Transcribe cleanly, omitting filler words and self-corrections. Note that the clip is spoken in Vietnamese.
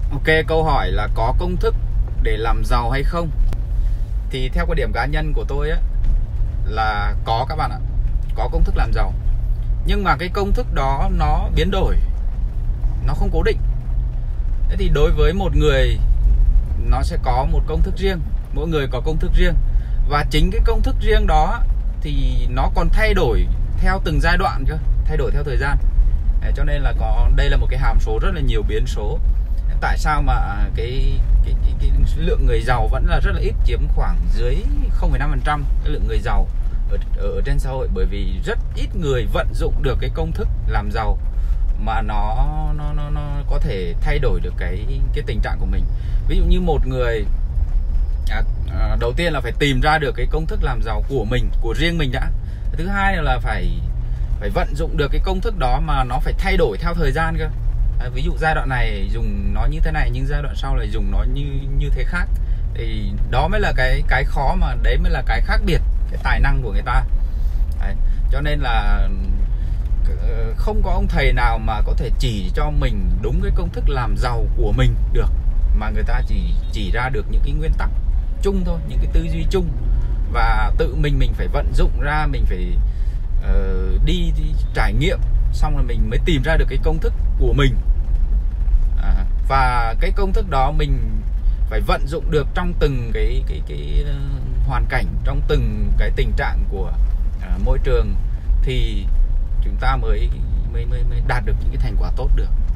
Ok, câu hỏi là có công thức để làm giàu hay không? Thì theo quan điểm cá nhân của tôi á, là có các bạn ạ. Có công thức làm giàu. Nhưng mà cái công thức đó nó biến đổi, nó không cố định. Thế thì đối với một người, nó sẽ có một công thức riêng. Mỗi người có công thức riêng. Và chính cái công thức riêng đó thì nó còn thay đổi theo từng giai đoạn cơ, thay đổi theo thời gian. Cho nên là đây là một cái hàm số rất là nhiều biến số. Tại sao mà cái lượng người giàu vẫn là rất là ít, chiếm khoảng dưới 0,5% cái lượng người giàu ở trên xã hội? Bởi vì rất ít người vận dụng được cái công thức làm giàu mà nó có thể thay đổi được cái tình trạng của mình. Ví dụ như một người đầu tiên là phải tìm ra được cái công thức làm giàu của mình, của riêng mình đã. Thứ hai là phải vận dụng được cái công thức đó mà nó phải thay đổi theo thời gian cơ. Ví dụ giai đoạn này dùng nó như thế này, nhưng giai đoạn sau lại dùng nó như thế khác. Thì đó mới là cái khó, mà đấy mới là cái khác biệt, cái tài năng của người ta. Đấy. Cho nên là không có ông thầy nào mà có thể chỉ cho mình đúng cái công thức làm giàu của mình được, mà người ta chỉ ra được những cái nguyên tắc chung thôi, những cái tư duy chung. Và tự mình phải vận dụng ra, mình phải đi trải nghiệm, xong rồi mình mới tìm ra được cái công thức của mình. Và cái công thức đó mình phải vận dụng được trong từng cái hoàn cảnh, trong từng cái tình trạng của môi trường, thì chúng ta mới đạt được những cái thành quả tốt được.